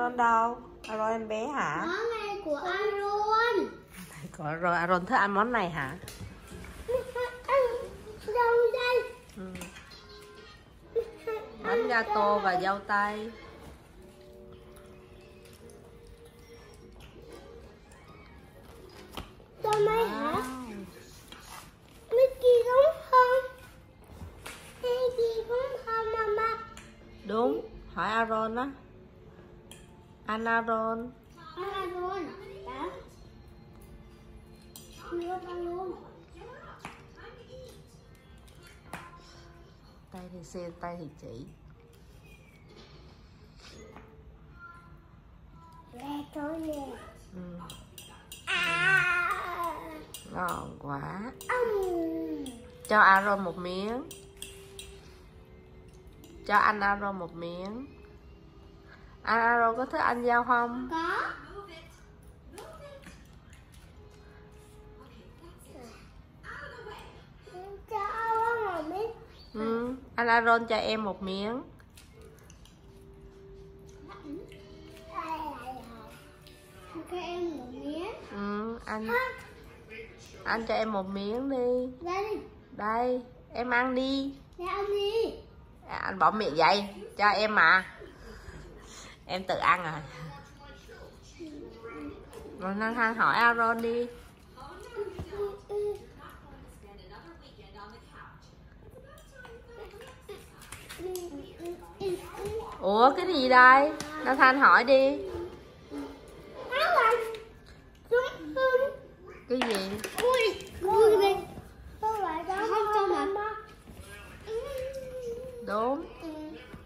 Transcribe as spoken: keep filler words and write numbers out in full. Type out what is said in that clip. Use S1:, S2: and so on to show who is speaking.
S1: Aaron đâu? Aaron em bé hả?
S2: Món này của Aaron.
S1: Có rồi, Aaron thích ăn món này hả?
S2: Ăn đâu đây?
S1: Ừ. Bánh gato và dâu tây.
S2: Cho mấy hả? Mickey đúng không? Mickey đúng không mama?
S1: Đúng, hỏi Aaron đó. Anh Aaron.
S2: Aaron. Đó. Aaron.
S1: Tay thì xe, tay thì chỉ.
S2: Lẹ thôi nè.
S1: Ừ.
S2: À.
S1: Ngon quá.
S2: Um.
S1: Cho Aaron một miếng. Cho anh Aaron một miếng. Anh Aaron có thích ăn dao không?
S2: Có. Cho Aaron một miếng.
S1: Ừ. Anh Aaron cho em một miếng.
S2: Cho em một miếng.
S1: Ừ. Anh Anh cho em một miếng đi.
S2: Đây.
S1: Đây, em ăn đi.
S2: Để ăn đi.
S1: À, anh bỏ miệng vậy. Cho em mà. Em tự ăn rồi. Rồi Nathan hỏi Aaron đi. Ủa cái gì đây? Nathan hỏi đi. Cái gì?
S2: Ui, ui đây. Không cho mà.
S1: Đúng.